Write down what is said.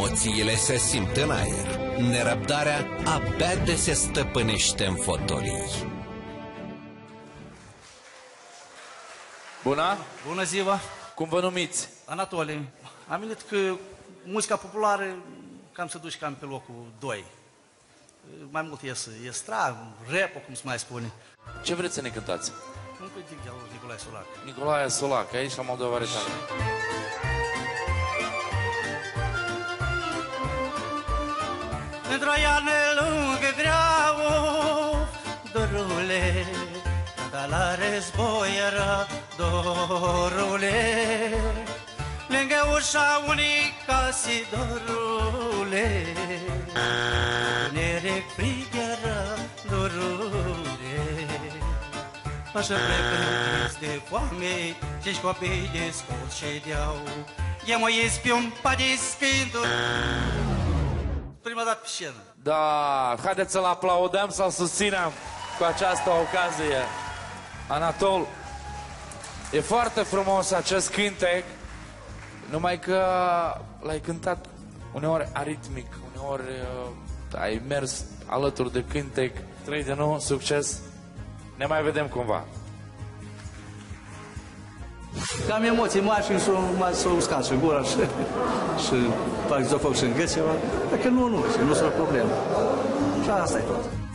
Emoțiile se simt în aer. Nerăbdarea abia de se stăpânește în fotolii. Bună! Bună ziua! Cum vă numiți? Anatole. Am venit că muzica populară cam se duce cam pe locul 2. Mai mult ies estrad, rap, cum se mai spune. Ce vreți să ne cântați? Un critic de al lui Nicolae Solac. Nicolae Solac, aici la Moldova Rețeană. Într-o iarnă lungă greau, dorule, dar la război era dorule. Lângă ușa unei case, dorule, nerec frig era dorule. Așa plecă de foame, și-și copii de scurt ședeau. Eu mă ies pe un pat de scânduri. Prima dată pe scenă. Da, haideți să-l aplaudăm, să-l susținem cu această ocazie. Anatol, e foarte frumos acest cântec, numai că l-ai cântat uneori aritmic, uneori ai mers alături de cântec. Trei de nou, succes, ne mai vedem cumva. Cam emoții mari și s-o uscat și gura și fac să fac și în gât ceva. Dacă nu, nu sunt o problemă. Și asta e tot.